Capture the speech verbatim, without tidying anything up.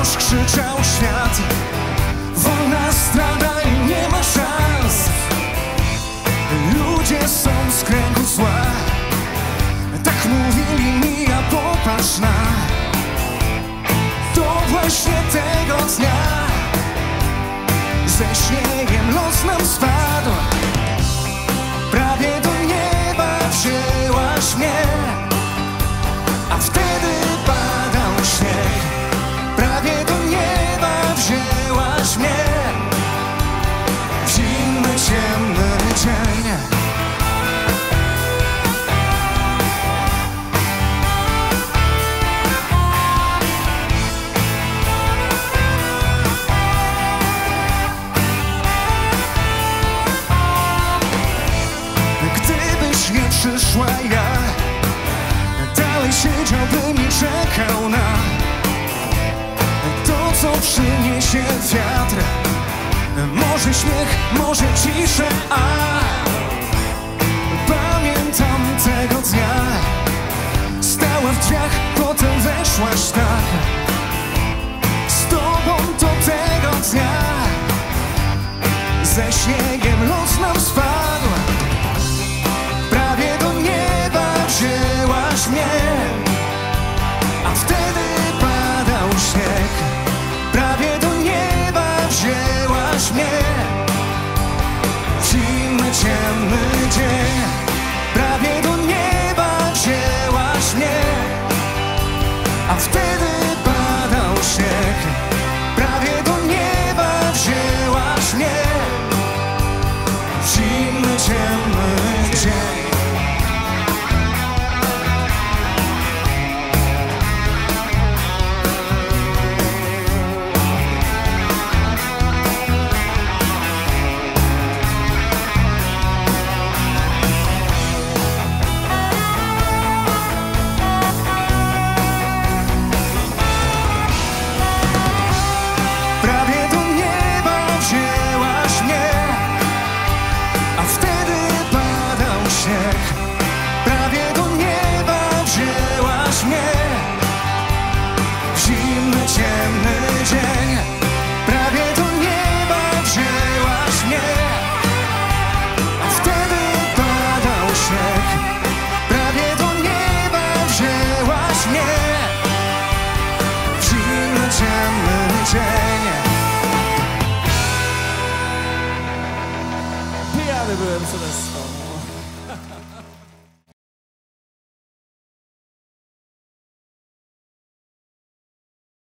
Wciąż krzyczał świat: wolna strada i nie ma szans. Ludzie są z kręgu zła, tak mówili mi, a popatrz na to właśnie tego dnia. Ze śniegiem los nam spadł, prawie do nieba wzięłaś mnie, a wtedy padał śnieg. Prawie do nieba wzięłaś mnie w zimny, ciemny dzień. Gdybyś nie przyszła, ja dalej siedziałbym i czekał na to, co przyniesie wiatr. Może śmiech, może ciszę, a pamiętam tego dnia. Stała w drzwiach, potem weszłaś tak. Z tobą to tego dnia. Ze śniegiem los nam spadł, prawie do nieba wzięłaś mnie, a wtedy padał śnieg. Prawie do nieba wzięłaś mnie w zimny, ciemny dzień. Prawie do nieba wzięłaś mnie, a wtedy padał śnieg. Prawie do nieba wzięłaś mnie w zimny, ciemny dzień. Prawie do nieba wzięłaś mnie w zimny, ciemny dzień. Prawie do nieba wzięłaś mnie, a wtedy padał śnieg. Prawie do nieba wzięłaś mnie w zimny, ciemny dzień. Pijany byłem, co nas